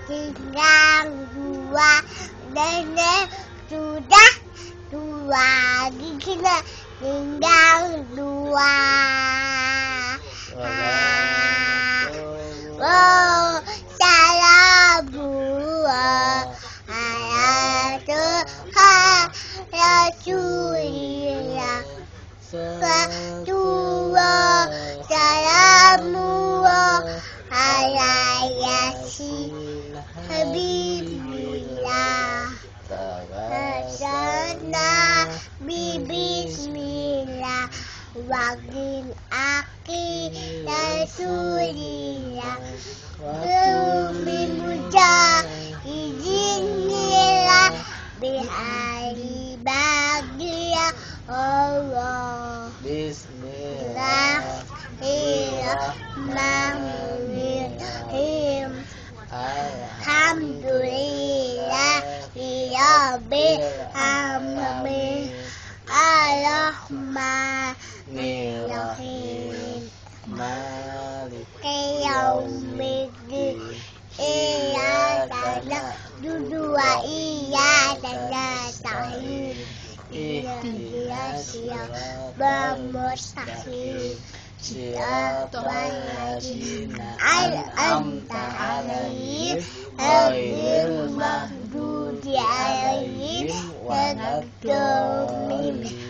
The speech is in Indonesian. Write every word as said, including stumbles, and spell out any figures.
tinggal dua nenek sudah tua giginya tinggal dua. Oh, salam buah ayat Tuhan Rasulillah kedua salamullah ala yasin habibillah Sana bismillah wagin aki rasulillah Rumi mujahidinillah bihari bagia Allah. Bismillahirrahmanirrahim. Alhamdulillah rabbil alamin. Ar-Rahmanir-Rahim. Maliki yaumiddin. Iyyaka na'budu wa iyyaka nasta'in. Ihdinas siratal mustaqim. Siratal ladzina an'amta 'alaihim ghairil maghdubi 'alaihim waladdallin.